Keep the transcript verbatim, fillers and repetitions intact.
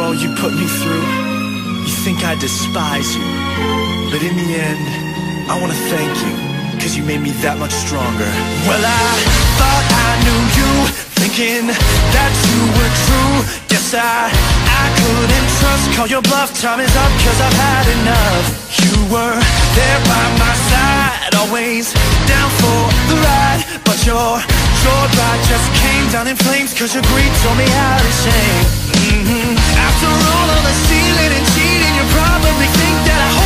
all you put me through, you think I despise you. But in the end, I wanna thank you, cause you made me that much stronger. Well, I thought I knew you, thinking that you were true. Guess I, I couldn't trust, call your bluff, time is up, cause I've had enough. You were there by my side, always down for the ride. But your, your ride just came down in flames, cause your greed told me how to shame. Mm-hmm. After all of the stealing and cheating, you probably think that I